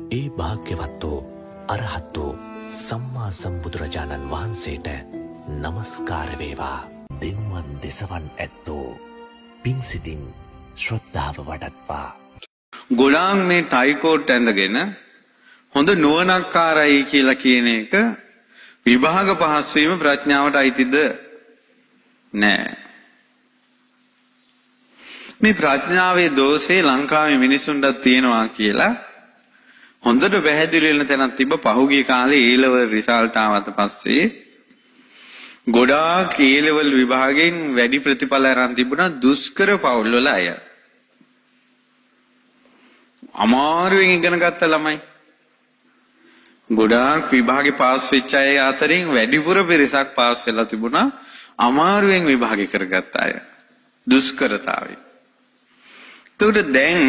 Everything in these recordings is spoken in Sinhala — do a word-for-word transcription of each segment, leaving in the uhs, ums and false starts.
ඒ භාග්‍යවත්වෝ අරහත්වෝ සම්මා සම්බුදුරජාණන් වහන්සේට නමස්කාර වේවා. දෙනුවන් දෙසවන් ඇත්තෝ පින්සිතින් ශ්‍රද්ධාව වඩත්වා. ගොඩාක් මේ ටයිකෝට් ඇඳගෙන හොඳ නුවණක්කාරයි කියලා කියන එක විභාග පහස් වීම ප්‍රඥාවට අයිතිද? නෑ. මේ ප්‍රඥාවේ දෝෂේ ලංකාවේ මිනිසුන්ට තියෙනවා කියලා හොඳට පැහැදිලි වෙන තැනක් තිබ්බ පහුගිය කාලේ A level result ආවට පස්සේ ගොඩාක් A level විභාගයෙන් වැඩි ප්‍රතිඵල අරන් තිබුණා දුෂ්කර පවුල් වල අය. අමාරුවෙන් ඉගෙන ගත්ත ළමයි. ගොඩාක් විභාගේ පාස් වෙච්ච අය අතරින් වැඩිපුර පිරිසක් පාස් වෙලා තිබුණා අමාරුවෙන් විභාගේ කරගත්ත අය. දුෂ්කරතාවය. ඒකට දැන්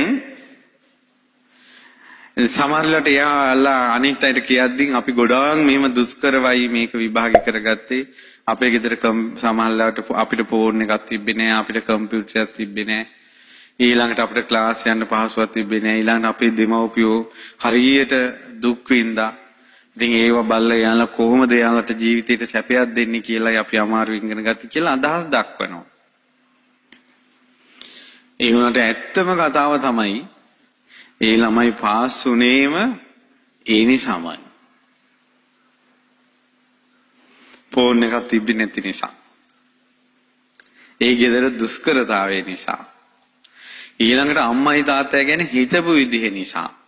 සමහරවිට යාලා අනිත් අයට කියද්දී අපි ගොඩාක් මෙහෙම දුෂ්කරවයි මේක විභාගේ කරගත්තේ. අපේ ගෙදර සමහරවිට අපිට ෆෝන් එකක් තිබ්බේ නෑ, අපිට කම්පියුටර් එකක් තිබ්බේ නෑ. ඊළඟට අපිට ක්ලාස් යන්න පහසුවක් තිබ්බේ නෑ. ඊළඟට අපේ දෙමව්පියෝ හරියට දුක් විඳා. ඉතින් ඒව බල්ලා යාලා කොහොමද යාලට ජීවිතේට සැපයක් දෙන්නේ කියලා අපි අමාරු ඉගෙන ගත්තා කියලා අදහස් දක්වනවා. ඒ වුණාට ඇත්තම කතාව තමයි ඒ ළමයි පාස් වුණේම ඒ නිසාමයි. ෆෝන් එකක් තිබ්බේ නැති නිසා. ඒ ගෙදර දුෂ්කරතාවය නිසා. ඊළඟට අම්මයි තාත්තයි ගැන හිතපු විදිහ නිසා.